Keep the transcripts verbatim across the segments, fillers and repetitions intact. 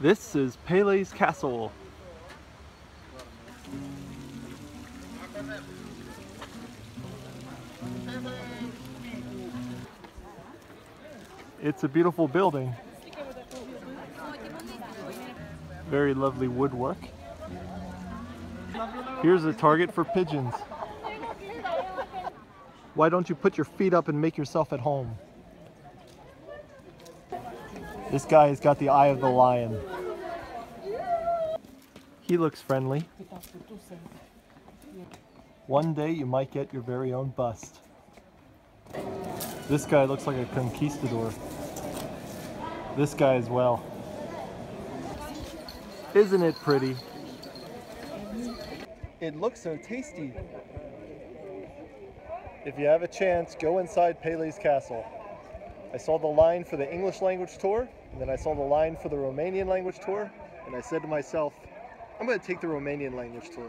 This is Pele's Castle. It's a beautiful building. Very lovely woodwork. Here's a target for pigeons. Why don't you put your feet up and make yourself at home? This guy has got the eye of the lion. He looks friendly. One day you might get your very own bust. This guy looks like a conquistador. This guy as well. Isn't it pretty? It looks so tasty. If you have a chance, go inside Pele's Castle. I saw the line for the English language tour, and then I saw the line for the Romanian language tour, and I said to myself, I'm going to take the Romanian language tour.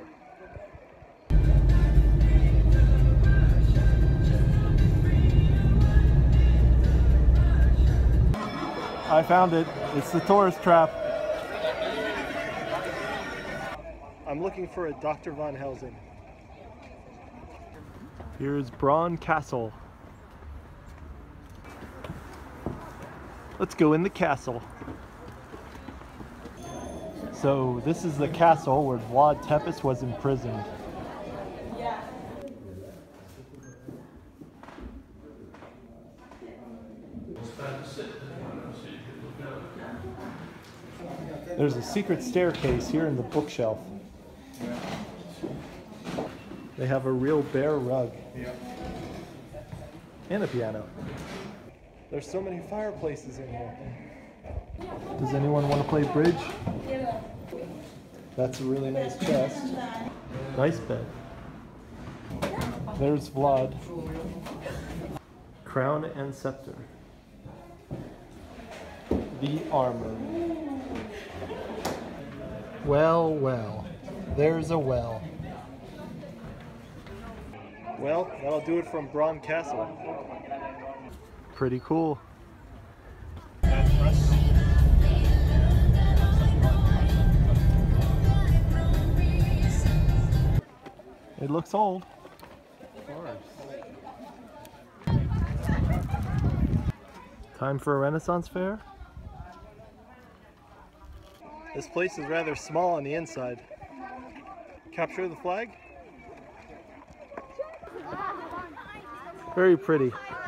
I found it. It's the tourist trap. I'm looking for a Doctor Van Helsing. Here's Bron Castle. Let's go in the castle. So this is the castle where Vlad Tepes was imprisoned. There's a secret staircase here in the bookshelf. They have a real bear rug. And a piano. There's so many fireplaces in here. Does anyone want to play bridge? That's a really nice chest. Nice bed. There's Vlad. Crown and scepter. The armor. Well, well. There's a well. Well, that'll do it from Bron Castle. Pretty cool. It looks old. Of course. Time for a Renaissance fair? This place is rather small on the inside. Capture the flag? Very pretty.